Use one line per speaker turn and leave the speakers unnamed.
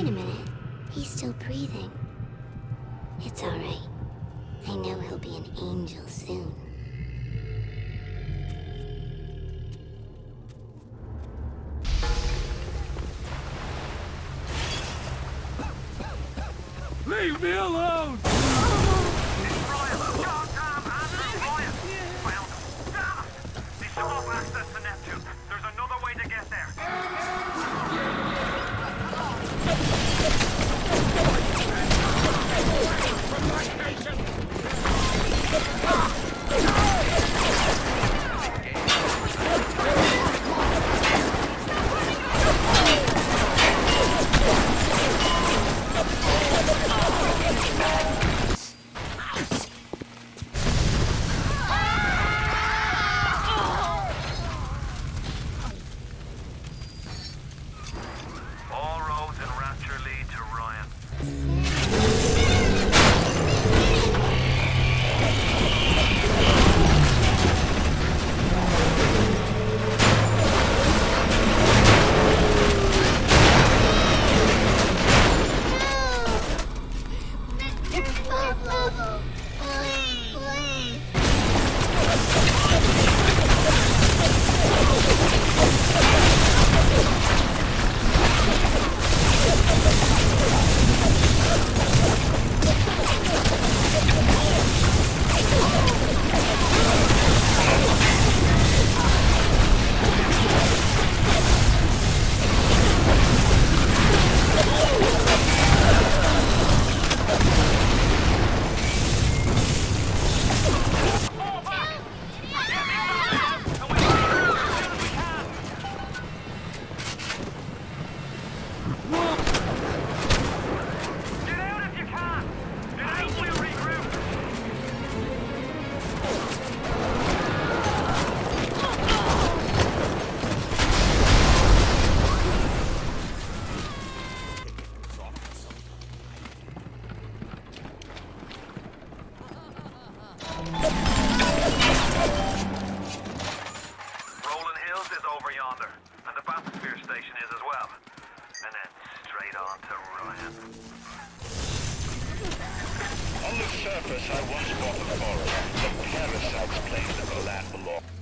a minute. He's still breathing. It's alright. I know he'll be an angel soon.
Leave me alone!
It's Ryan! Goddamn Andrew Ryan! Well, damn it! He's shut off access to Neptune. There's another way to get there. From my station! All roads in Rapture lead to Ryan. Over yonder, and the bathysphere station is as well. And then straight on to Ryan.
On the surface, I once bought a forest. The parasites claimed that the land belonged.